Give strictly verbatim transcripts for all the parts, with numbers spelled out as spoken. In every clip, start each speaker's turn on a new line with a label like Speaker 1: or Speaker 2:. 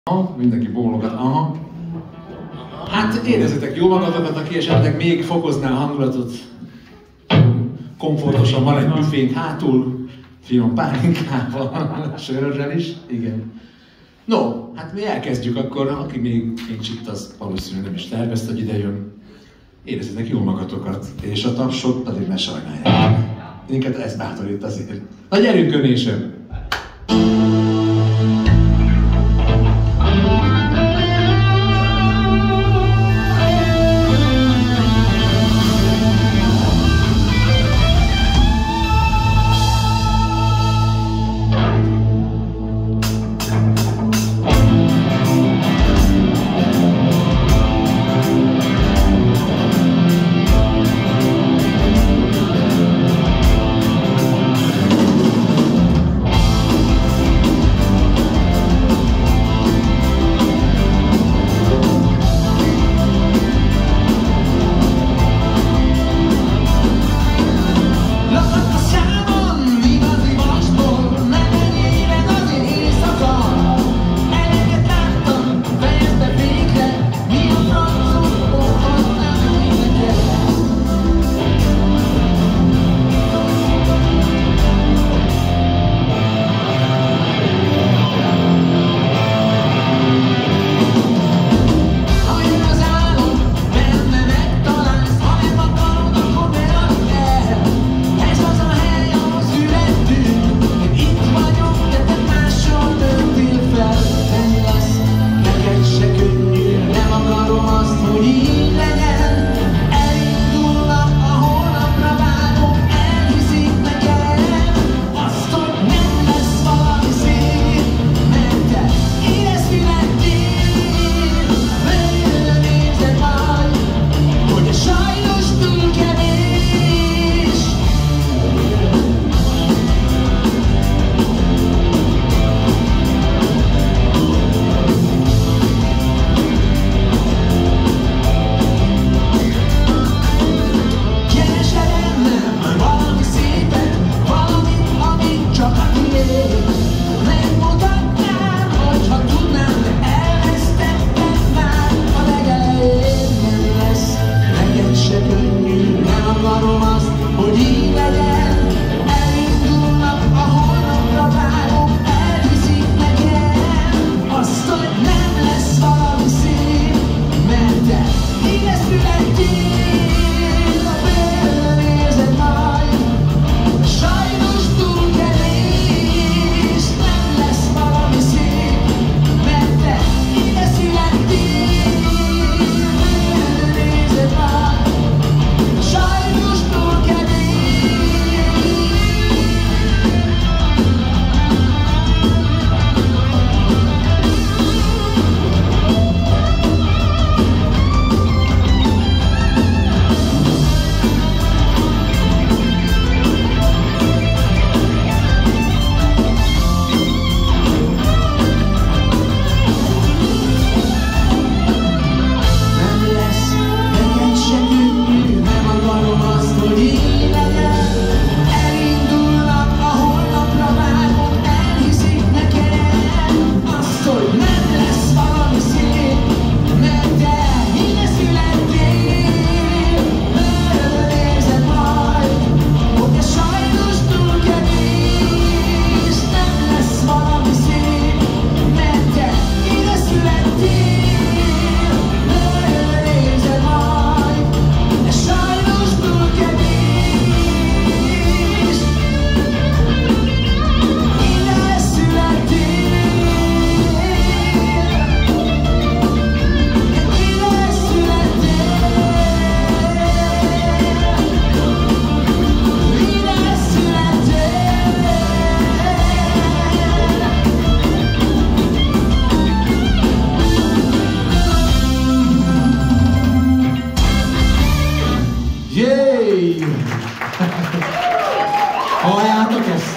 Speaker 1: Aha, mindenki bólogat, aha. Hát érezzetek jó magatokat, aki esetleg még fokozná a hangulatot. Komfortosan van egy büfénk hátul, finom pálinkával, sörrel is, igen. No, hát mi elkezdjük akkor, aki még nincs itt, az valószínűleg nem is tervezte, hogy ide jön. Érezzetek jó magatokat, és a tapsot pedig ne sajnálják. Minket ez bátorít azért. Na gyerünk önésem! Halljátok ezt?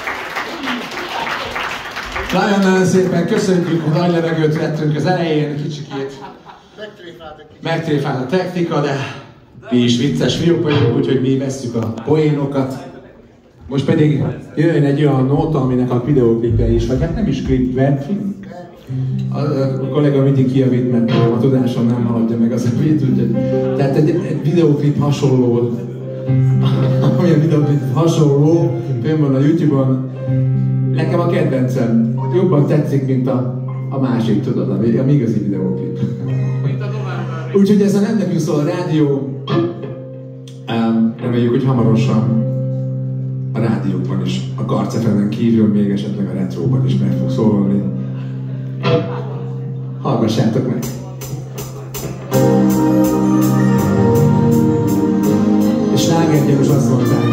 Speaker 1: Nagyon-nagyon szépen köszönjük, hogy nagy levegőt vettünk az elején, kicsikét. Megtréfált a technika, de mi is vicces fiúk vagyunk, úgyhogy mi vesszük a poénokat. Most pedig jöjjön egy olyan nóta, aminek a videóklipje is, vagy hát nem is klip, mert A, a kollega mindig kijavít, mert a tudásom nem haladja meg az a videót, úgyhogy... Tehát egy, egy videóklip hasonló, amilyen videóklip hasonló, fönn van a YouTube-on. Nekem a kedvencem jobban tetszik, mint a, a másik, tudod, ami, ami igazi videóklip. Úgyhogy ezen nem nekünk szól a rádió. Um, reméljük, hogy hamarosan a rádiókban is, a Karc ef emen kívül még esetleg a Retróban is meg fog szólalni. Hallgassátok meg! És slágergyáros azt mondták.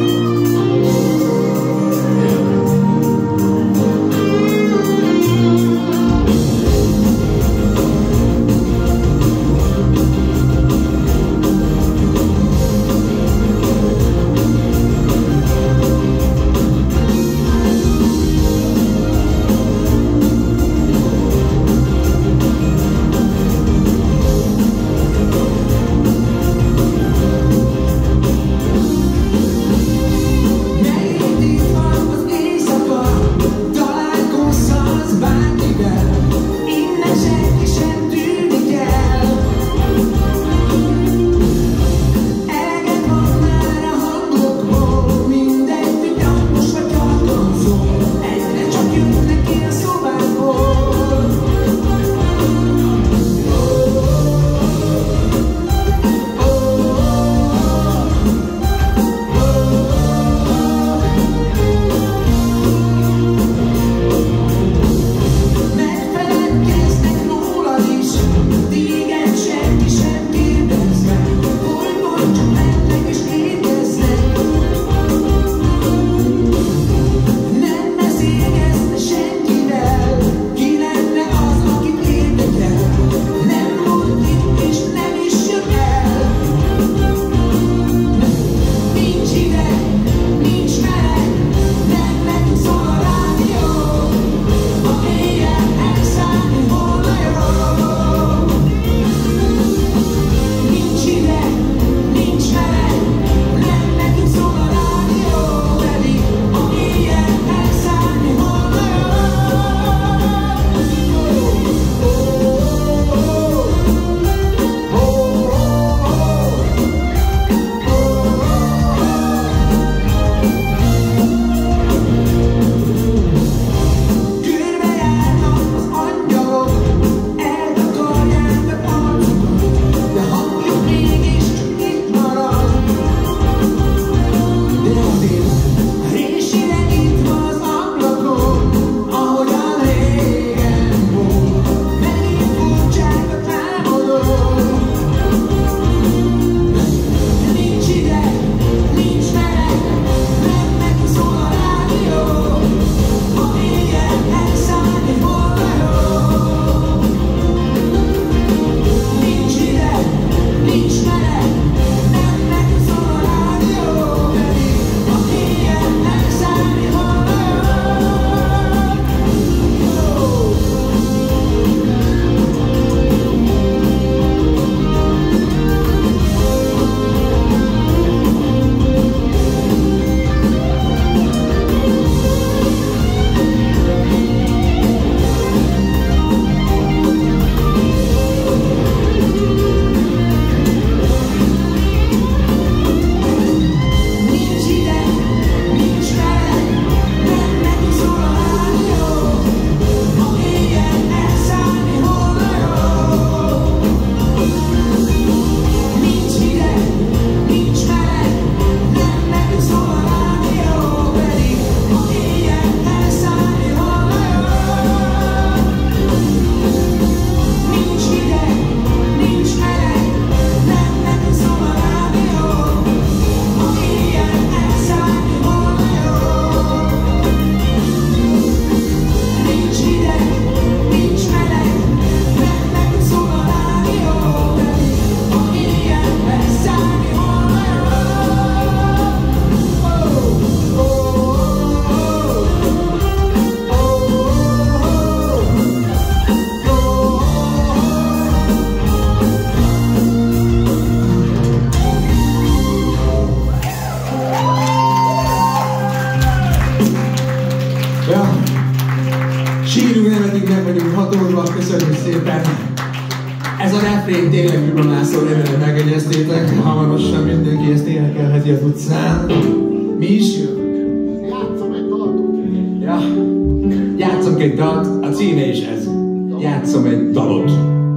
Speaker 2: szépen! Ez a refrén tényleg Hűbron László remélem megegyeztétek, hamarosan mindenki ezt énekelheti az utcán. Mi is jön?
Speaker 3: Játszom egy dalt.
Speaker 2: Ja, játszom egy dalt, a címe is ez. Játszom egy dalot.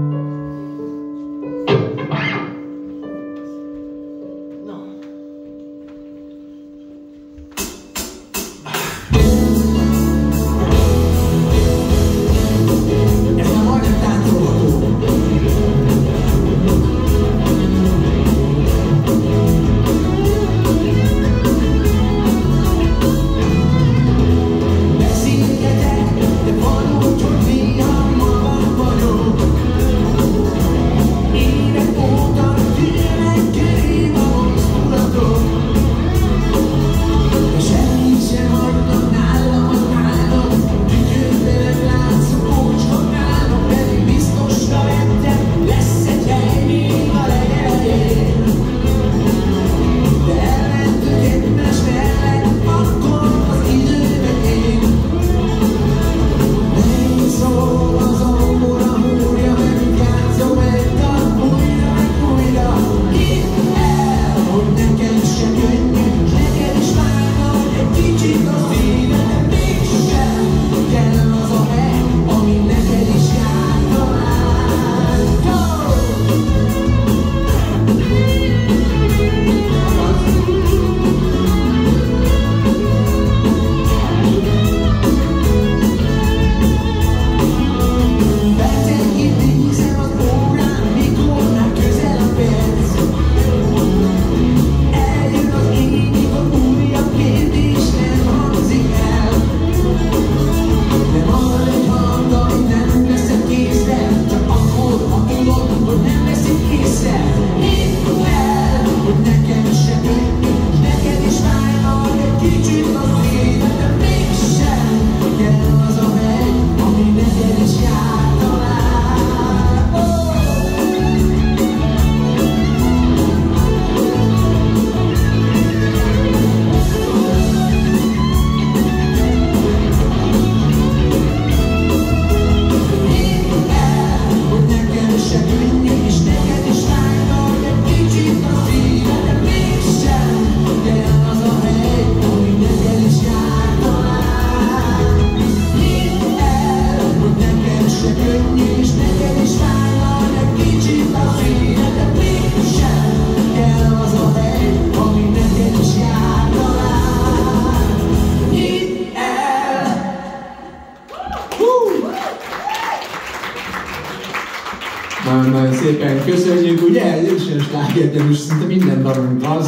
Speaker 2: Nagyon-nagyon szépen köszönjük, ugye? Ez is egy sláger, de most szinte minden dalunk az.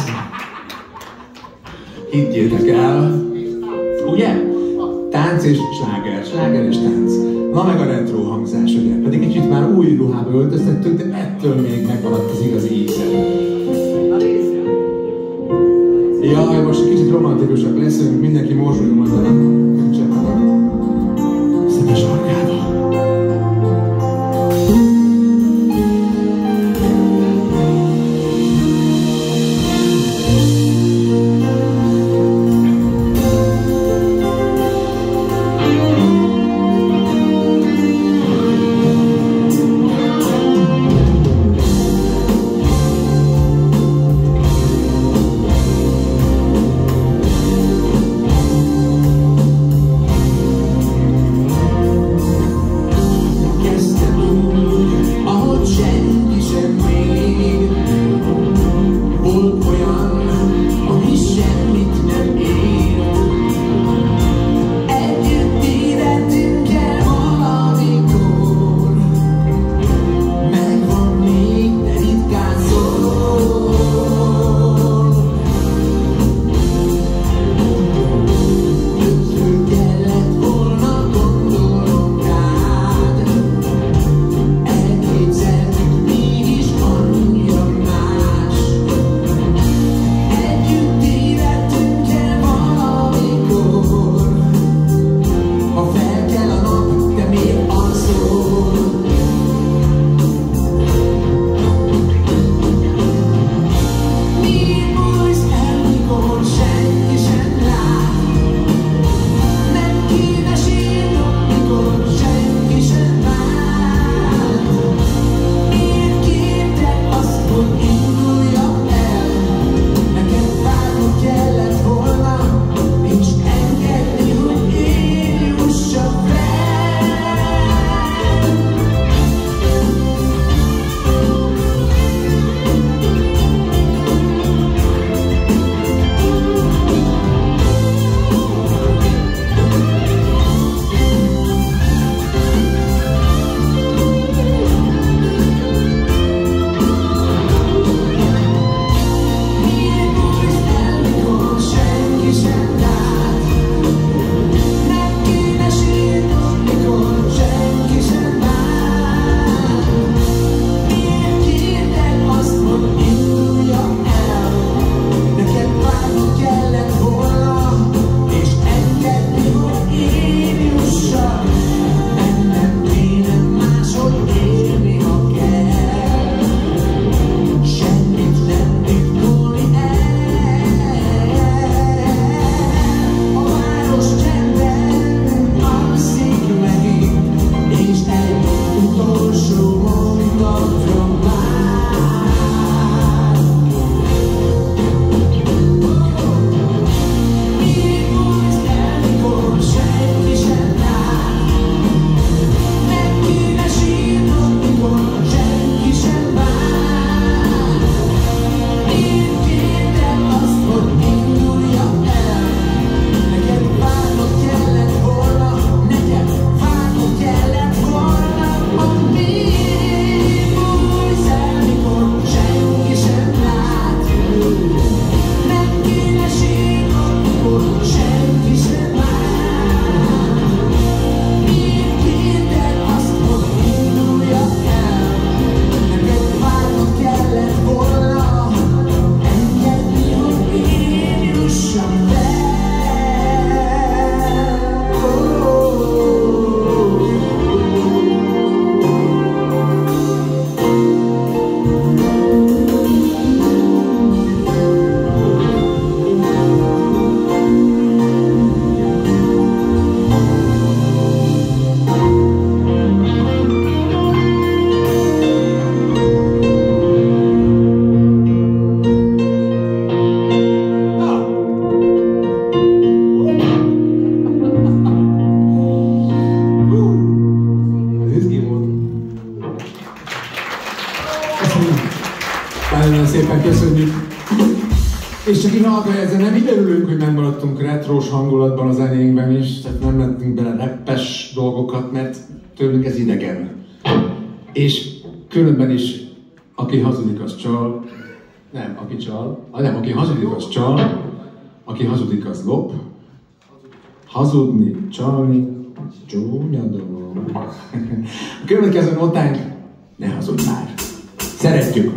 Speaker 2: Higgyétek el. Ugye? Tánc és sláger, sláger és tánc. Na meg a retro hangzás, ugye? Pedig kicsit már új ruhába öltöztettünk, de ettől még megmaradt az igazi íze. Jaj, most egy kicsit romantikusak leszünk, mindenki morzsoljon majd a szemes arkába. Nagyon szépen köszönjük. És csak így hallgatja, ezzel nem így örülünk, hogy megmaradtunk retrós hangulatban a zenénkben is, tehát nem lettünk bele rappes dolgokat, mert tőlünk ez idegen. És különben is, aki hazudik, az csal. Nem, aki csal. Ah, nem, aki hazudik, az csal. Aki hazudik, az lop. Hazudni, csalni, csúnya dolog. A következő notánk, ne hazudj már. Szeretjük!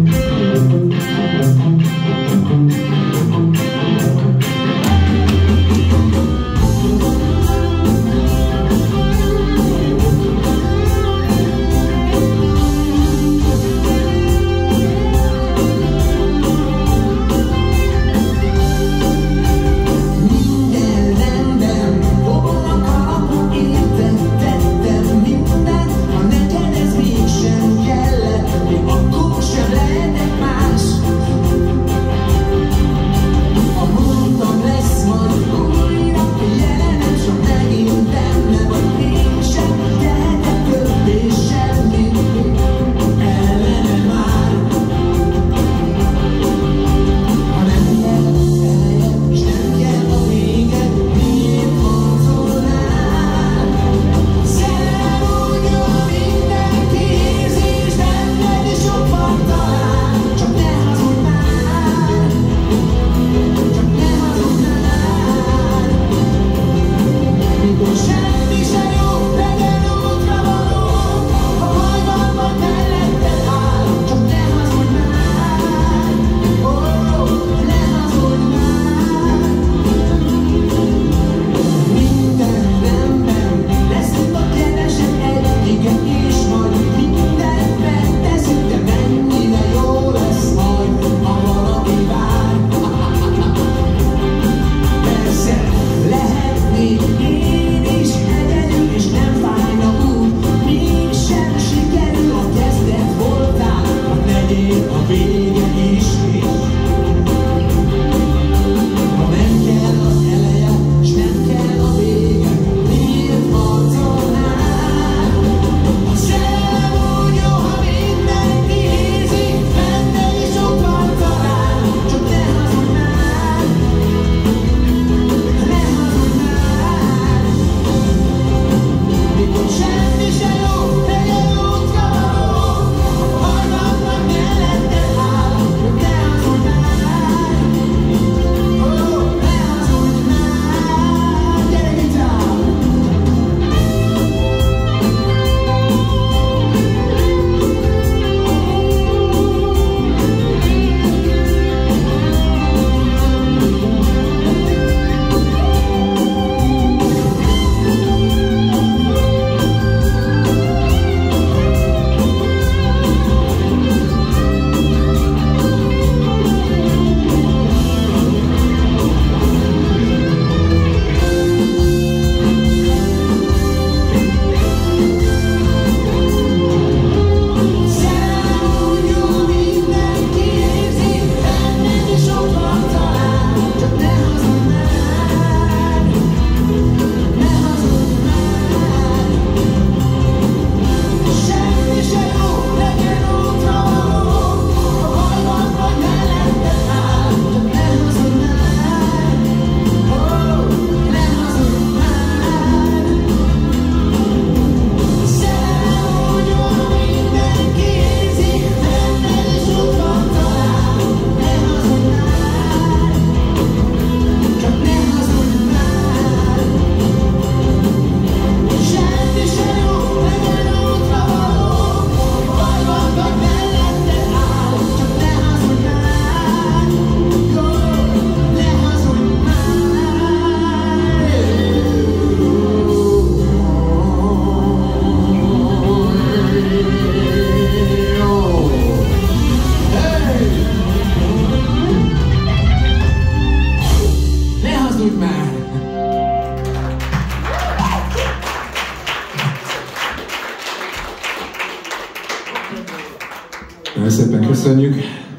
Speaker 2: Nagyon szépen köszönjük.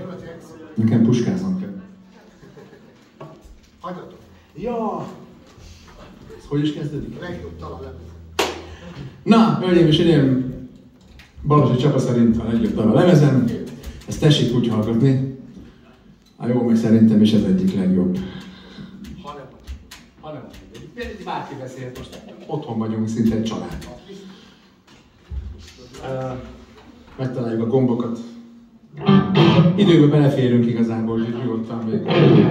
Speaker 2: Nekem puskáznom kell.
Speaker 3: Hagyjatok.
Speaker 2: Ja! Ez hogy is kezdődik?
Speaker 3: Legjobb dal.
Speaker 2: Na, hölgyeim és uraim, Balázsi Csaba szerint a legjobb dal a lemezem. Ezt tessék úgy hallgatni. A jó, meg szerintem is ez egyik legjobb. Ha nem vagy. Ha nem vagy. Bárki beszélt most. Otthon vagyunk, szinte egy család. Uh, megtaláljuk a gombokat. Időben beleférünk igazából, hogy nyugodtan még.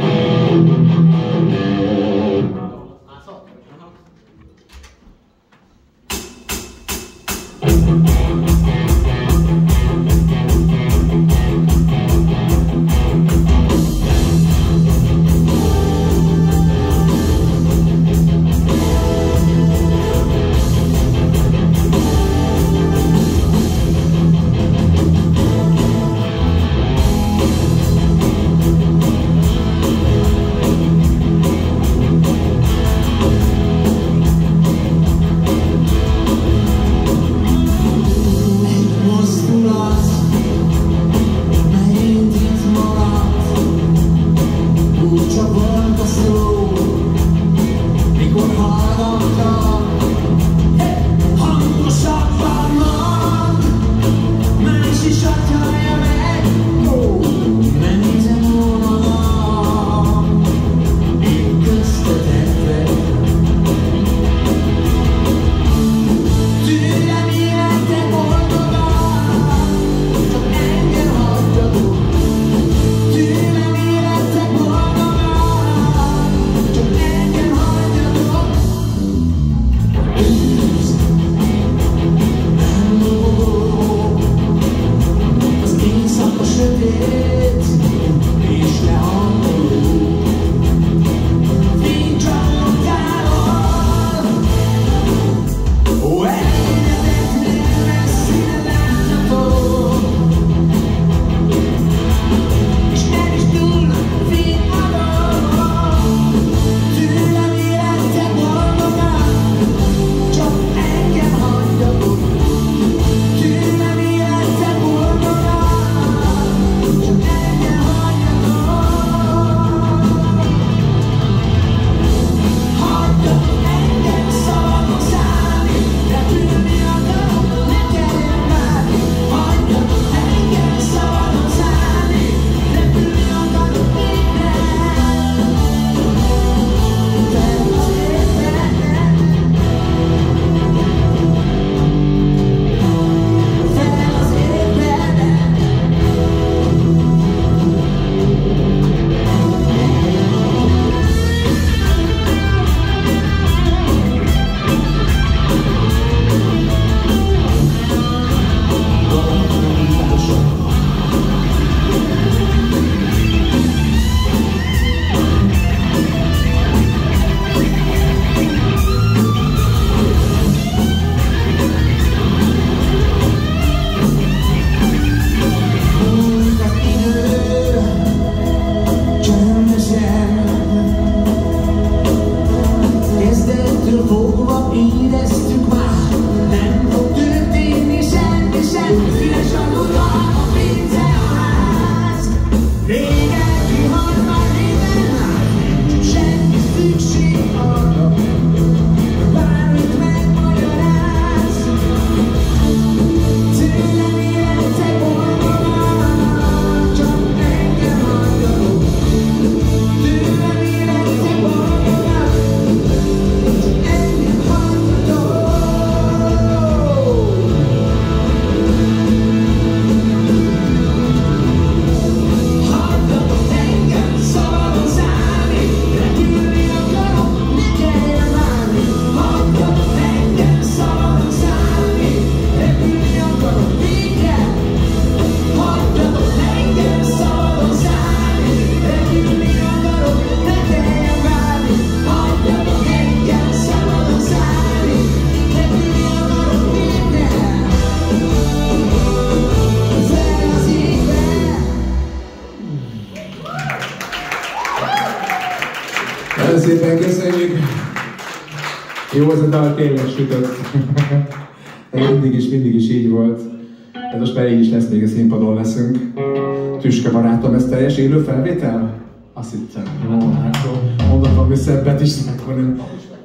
Speaker 2: Nagyon szépen köszönjük! Jó, az a dal tényleg sütött. mindig is, mindig is így volt. Ez most már így is lesz, még a színpadon leszünk. Tüske barátom, ez teljes élő felvétel? Azt hittem. Jó, hát mondok valami szebbet is, akkor nem.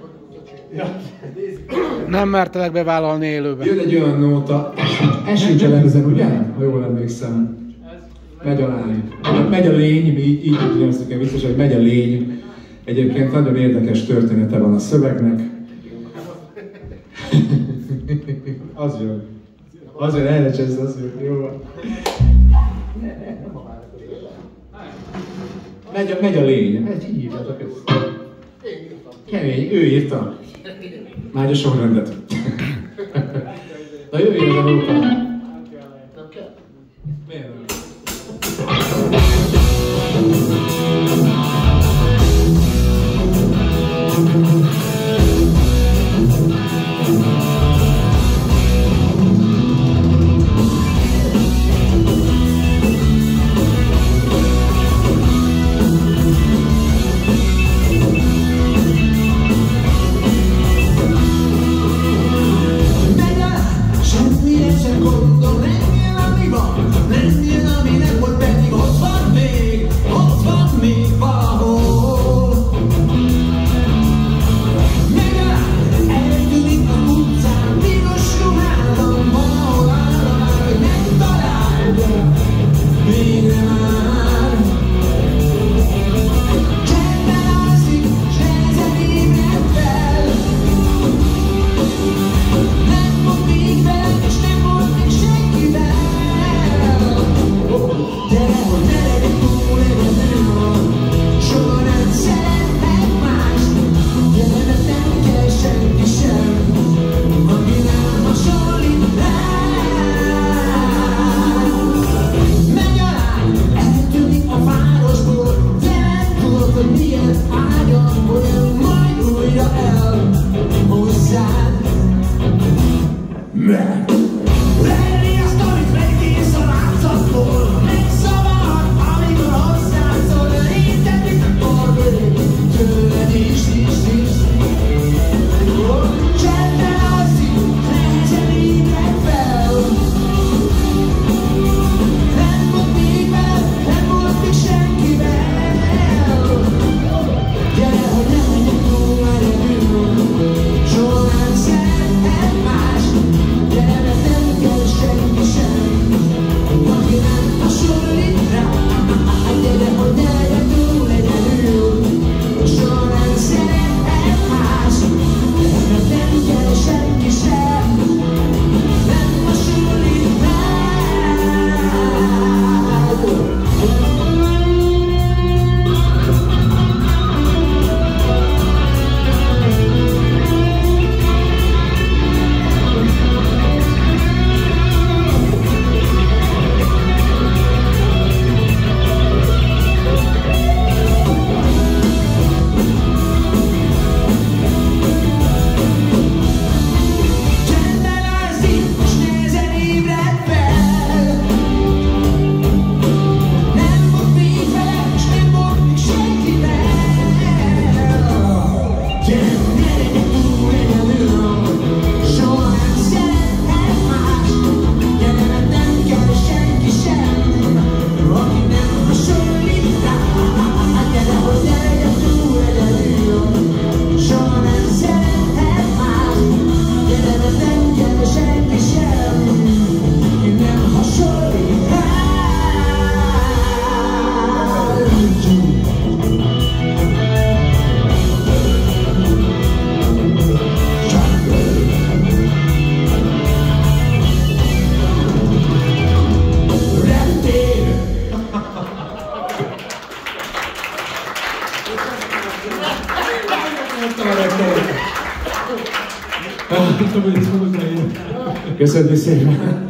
Speaker 3: Nem mertelek bevállalni élőben.
Speaker 2: Jön egy olyan nóta, ez sincs ezen, ugye? Ha jól emlékszem. Megy a lány. Megy a lény, mi így, így nevezzük el biztos, hogy megy a lény. Egyébként nagyon érdekes története van a szövegnek. Az jön. Az jön, erre csesz, az jön. Jó van. Megy a, megy a lény. Megy, így írtatok ezt. Kemény, ő írta. Már a sorrendet. Na jöjjön ez a róka. Miért nem? Köszönjük szépen!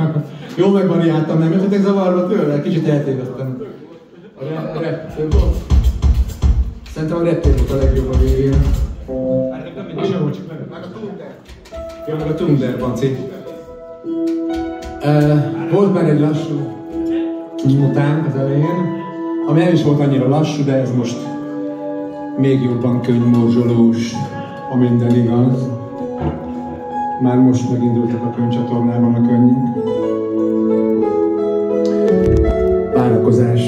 Speaker 2: Jó megvariáltam, nem jöttetek zavarba tőle? Kicsit eltévedtem. A rep volt? Szerintem a reptér volt a legjobb a végén. Meg a Thunder. Ja, meg a Thunder, Banci. Volt már egy lassú nyújtánk az elején, ami nem is volt annyira lassú, de ez most még jobban könyvmorzsolós, ha minden igaz. Már most megindultak a könyvcsatornában a könnyek. Várakozás.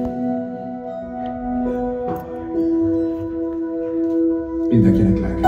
Speaker 2: Mindenkinek lelke.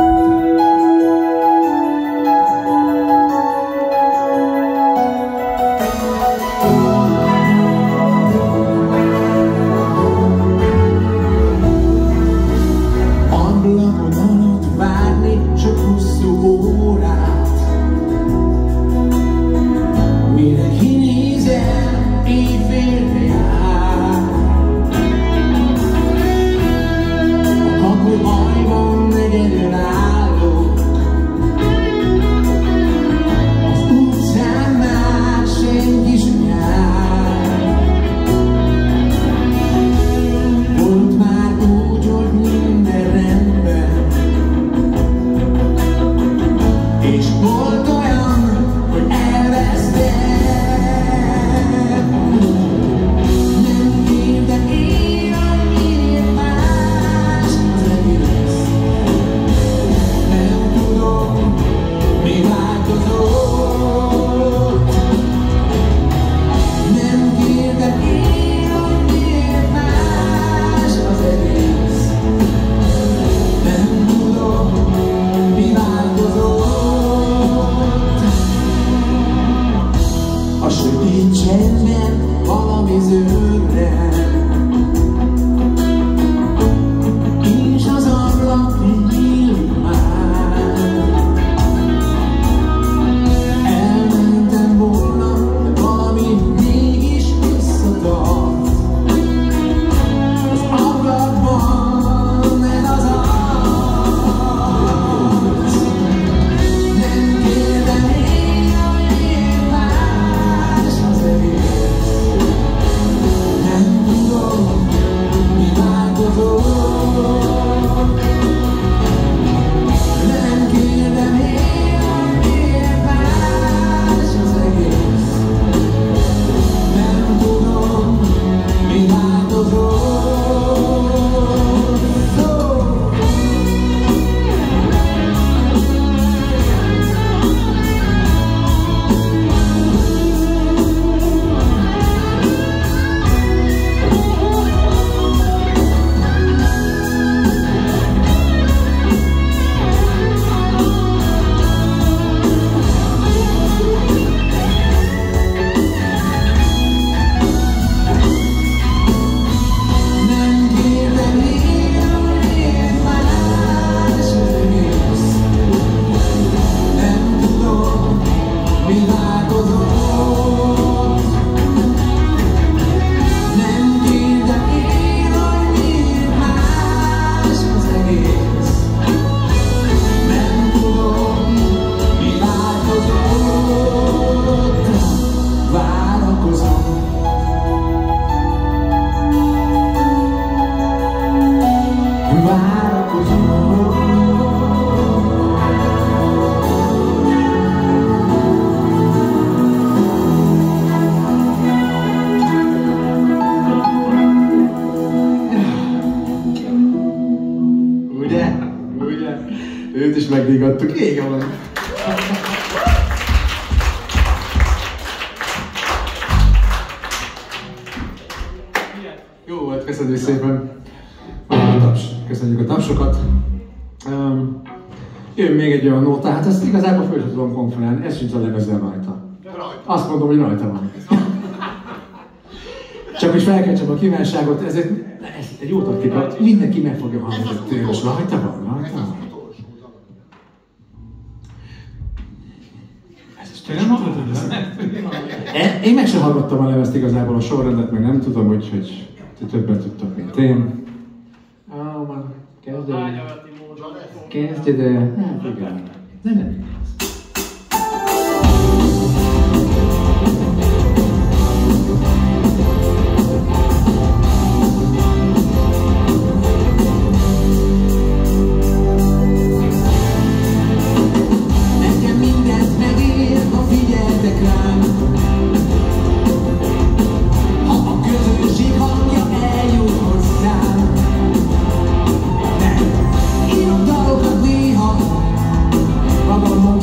Speaker 2: Csendben valami zöldre, és az ablak nyílik már. Elmentem volna, de valami mégis visszatart. Az ablakban ez az arc. Nem kérdem én, hogy más az egész. Nem tudom, mi változott. Nem kérdem én, hogy más az egész. Nem tudom, mi változott. Nem kérdem én, hogy más az egész. Nem tudom, mi változott. Nem kérdem én, hogy miért más az egész. Nem tudom, mi változott. Várakozom. Ugye? Ugye? Őt is megdígattuk, ége van. Jó volt, köszönjük szépen. A taps. Köszönjük a tapsokat. Um, jön még egy olyan nóta, hát ezt igazából föl sem tudom konferálni, ez sincs a lemezen rajta. Azt mondom, hogy rajta van. Csak is felkeltsem a kívánságot, ez egy, ez egy jó taktika, mindenki meg fogja hallani, hogy tényleg rajta van, rajta van. Ez is tényleg nem? Én meg sem hallottam a lemezt igazából, a sorrendet, meg nem tudom, hogy, hogy többet tudtak, mint én. Á, már kezdj el. Kezdj el. Hát igen. De nem. Nekem mindent megér, ha figyeltek rám. Ha a közönség hangja eljut hozzám. Nem, írok dalokat néha, magammal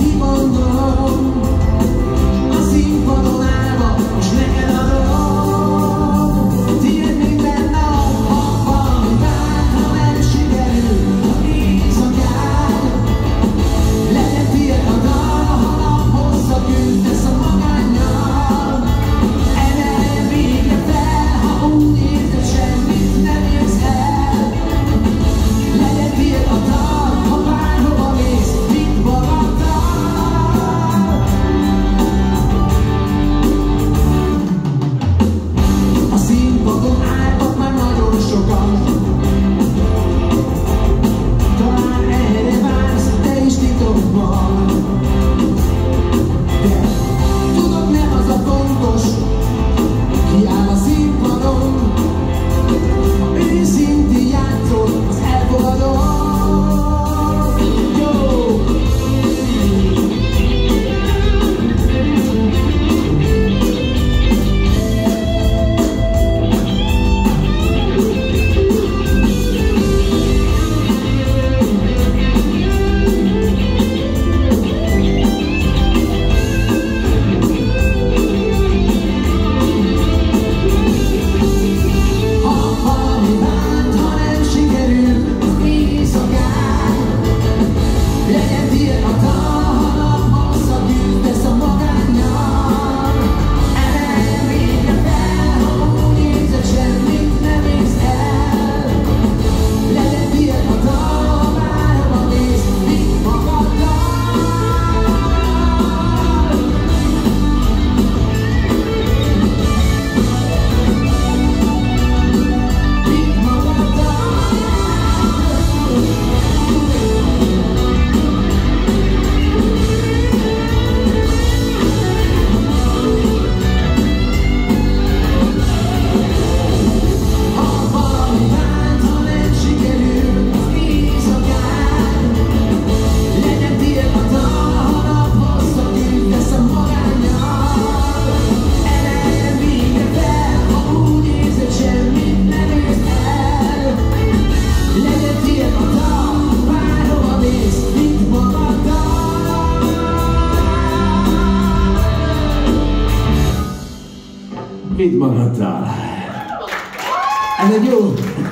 Speaker 2: Vidd magaddal. Ez egy jó.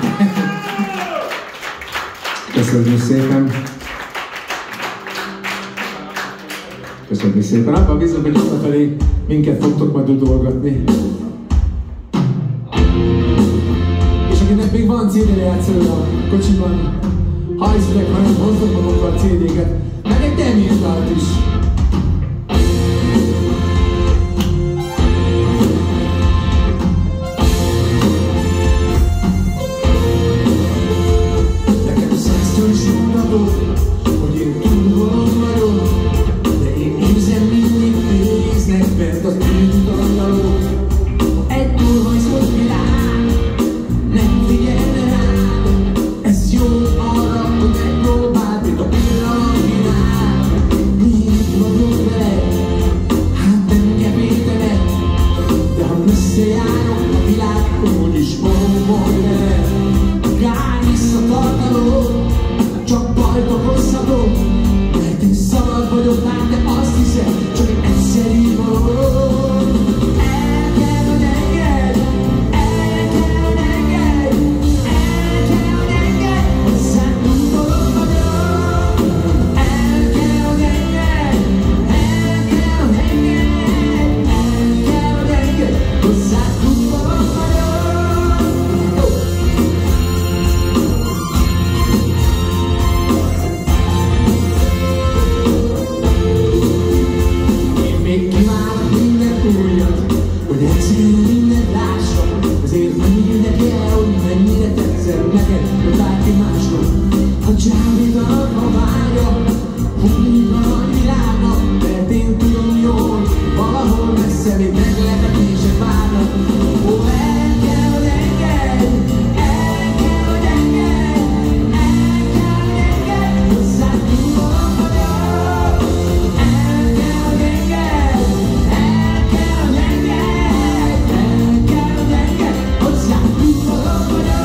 Speaker 2: Köszönjük szépen. Köszönjük szépen. Abban bízom, hogy visszafelé minket fogtok majd udolgatni. És akinek még van cé dé-lejátszója a kocsiban, ha hiszitek, hanem hoztok magukkal cé dé-ket, meg egy Demi-dalt is. Nekem százszor is mondatok, hogy én túlvalom vagyok, de én érzem mindig fésznek bent az bűntandalók. Ha egy túlhajszott világ nem figyelne rám, ez jó arra, hogy megpróbáld, mint a pillanatvilág. Miért vagyok veled? Hát nem kepítenek, de ha összejárok a világ, úgyis való majd veled. Kár visszatartaló, csak bajt okozhatok, mert én szabad vagyok már, de azt hiszem, csak egy egyszerű való. El kell, hogy engedj, el kell, hogy engedj, el kell, hogy engedj, hozzám tudod vagyok. El kell, hogy engedj, el kell, hogy engedj, el kell, hogy engedj, hozzám tudod vagyok. Még kívánok minden újat, hogy egyszerűen mindent lássak. Ezért mondjuk el, hogy mennyire tetszem neked, vagy bárki másnak. Ha csábítanak a vágya, hogy van a világnak, mert én tudom jól, valahol messze még meglepetések várnak. Ó, el kell, hogy engedj, el kell, hogy engedj, el kell, hogy engedj, hozzám tudod vagyok. El kell, hogy engedj, el kell, hogy engedj, el kell, hogy engedj, hozzám tudod vagyok.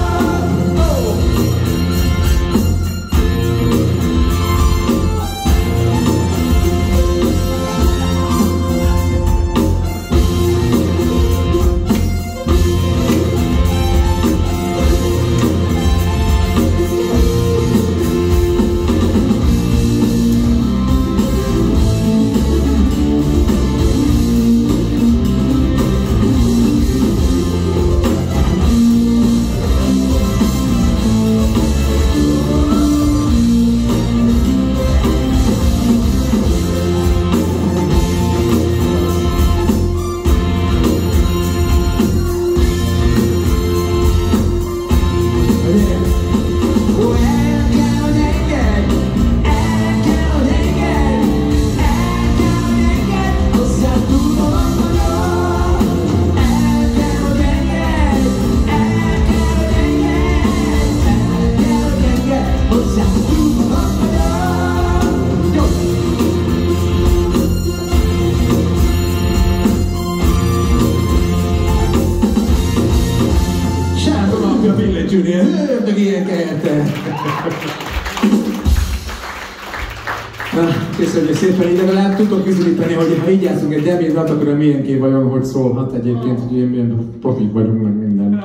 Speaker 2: Köszönjük szépen, így legalább tudok bizonyítani, hogy ha így játszunk egy Demi-dalt, akkor a milyenké vajon hogy szólhat egyébként, hogy én milyen profik vagyunk, meg minden.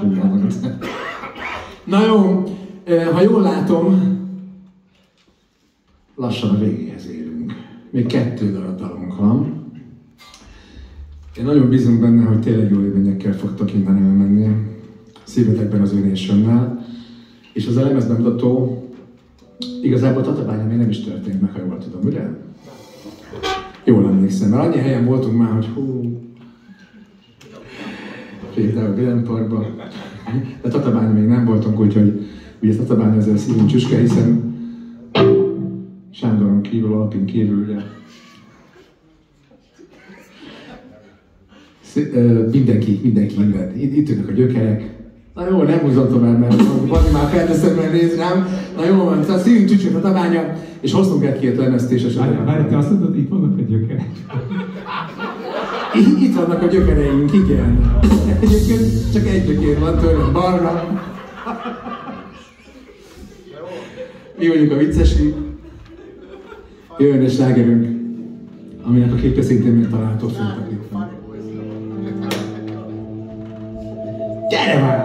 Speaker 2: Na jó, ha jól látom, lassan a végéhez érünk. Még kettő darab dalunk van. Én nagyon bízunk benne, hogy tényleg jó élményekkel fogtok innen elmenni. Szívetekben az Önésönnel. És az a lemezbemutató igazából Tatabányon még nem is történt meg, ha jól tudom, ugye? Jól emlékszem, mert annyi helyen voltunk már, hogy hú... Például a Vélem Parkban. De Tatabányon még nem voltunk, úgyhogy ugye Tatabány ezzel szívünk csüske, hiszen Sándoron kívül, Alpin kívül, ugye... Mindenki, mindenki innen. Itt ülnek a gyökerek. Na jó, nem húzom tovább, mert Bani már felteszemben néz rám. Na jó, van, szóval szívünk csücsök a Tatabánya, és hoztunk egy-két lemezt és esetleg.
Speaker 3: Várj, te azt mondod, itt vannak a gyökerek?
Speaker 2: Itt vannak a gyökereink, igen. Egyébként csak egy gyökér van tőlem balra. Mi vagyunk a viccesik. Jöjjön egy slágerünk, aminek a klipe szintén megtalálható fent a klipen. Gyere már!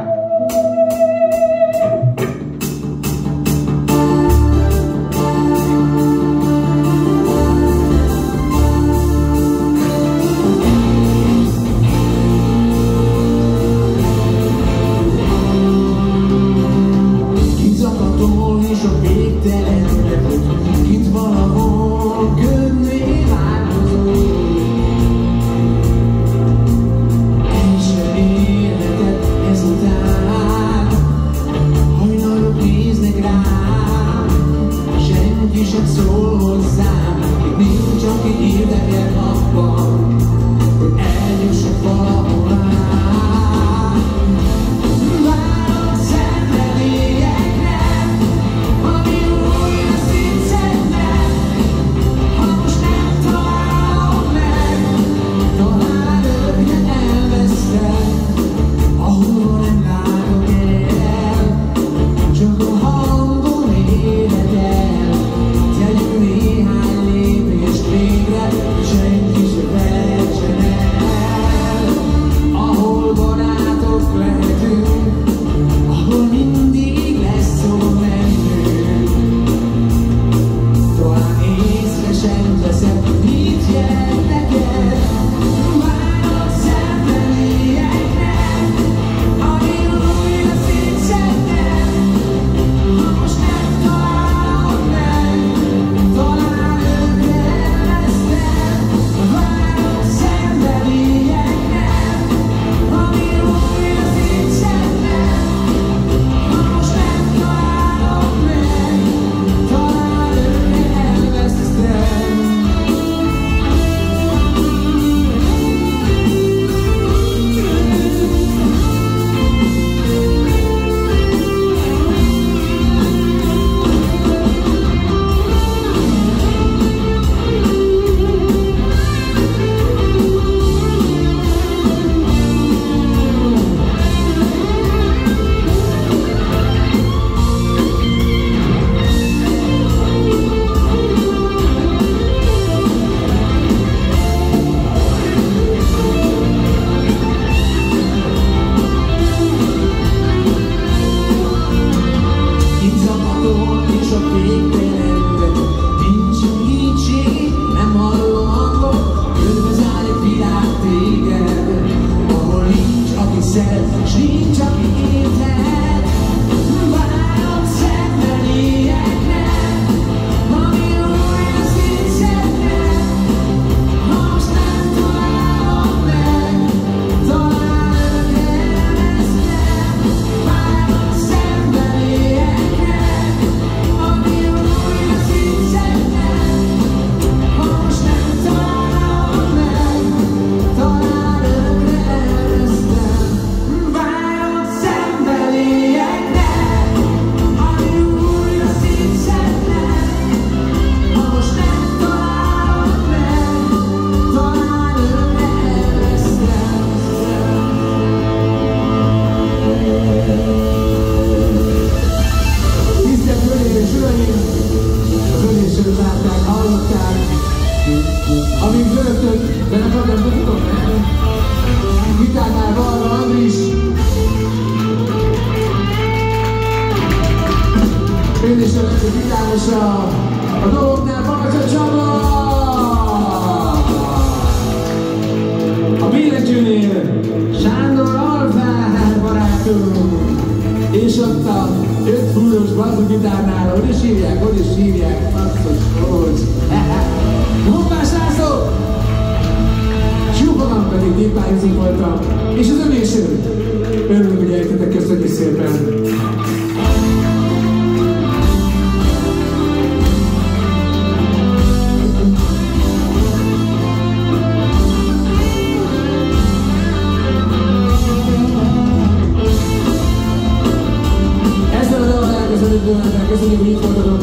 Speaker 2: A dolgoknál Bakacsa Csaba! A billentyűnél Sándor Alfár barátunk! És ott a öt fújós basszusgitárnál, hogy is hívják, hogy is hívják, basszus, hogy... Hoppás László! Súgomban pedig Dépályozunk voltam, és az önéső! Örülök, hogy eljöttetek, köszönjük szépen! Köszönjük, hogy itt voltatok!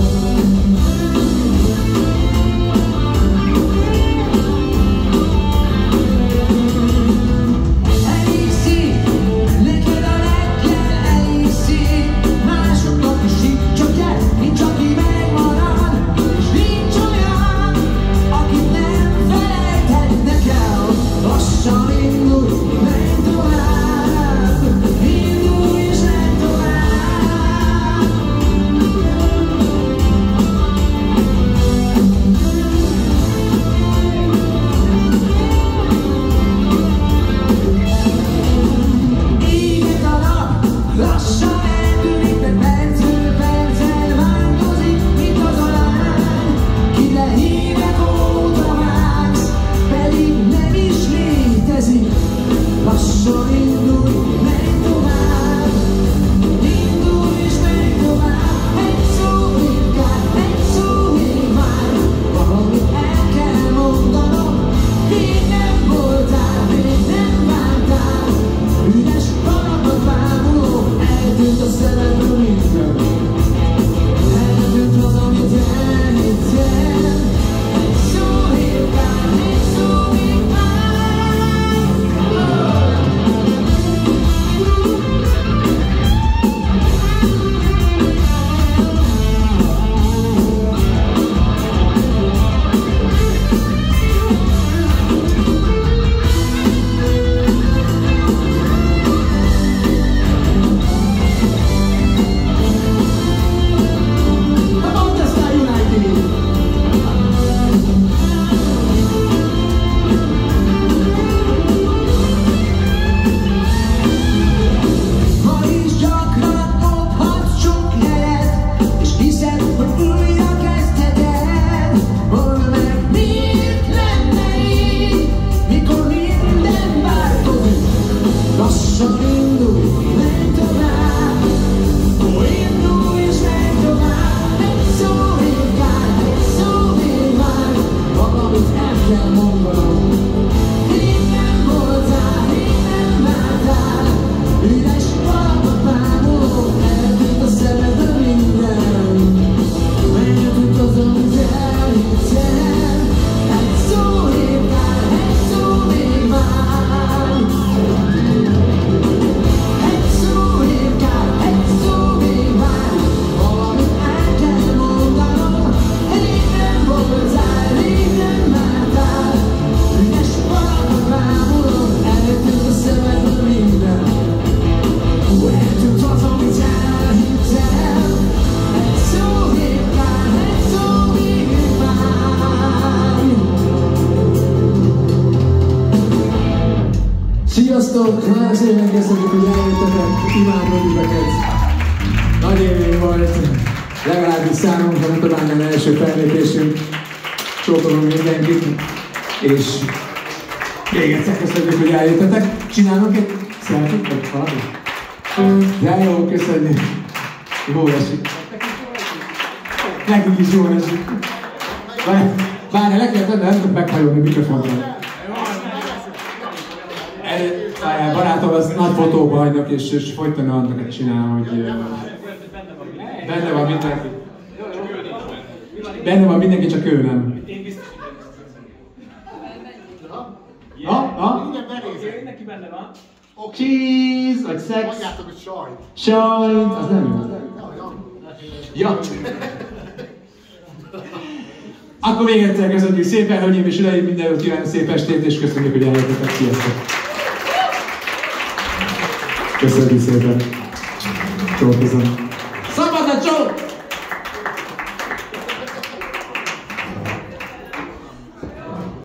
Speaker 4: Lassan indulj, menj tovább!
Speaker 2: Lassan indulj, menj tovább, indulj és menj tovább. Egy szó inkább, egy szó még már, valamit el kell mondanom. Még nem voltál, még nem vártál, üres valamat bámuló, eltűnt a szemedből minden. Eltűnt az, amit elhittem. Egy szó inkább, egy szó még már. Sziasztok! Már szépen köszönjük, hogy eljöttetek, imádom üveket. Nagy élmény volt, legalábbis számunkra, nem talán nem első fellépésünk. Csókolom mindenkit, és még egyszer köszönjük, hogy eljöttetek. Csinálunk egy selfie-t, vagy valami? De jó, köszönjük. Jól esik. Nekünk is jól esik. Várj, le kell tenni, nem tudok meghajolni mikrofonra. Barátom, az nagy fotóba hagynak, és, és folyton annak csinál, hogy benne van mindenki. Benne van mindenki, csak ő nem. Ha? Ha?
Speaker 4: Neki benne van.
Speaker 2: Cheese, vagy szex.
Speaker 5: Mondjátok, hogy sajt.
Speaker 2: Sajt, az nem jó. Ja. Akkor még egyszer köszönjük szépen, hölgyeim és uraim, minden jót kívánok, szép estét, és köszönjük, hogy eljöttetek. Sziasztok! Köszönjük szépen! Csókozom! Szabad a csók!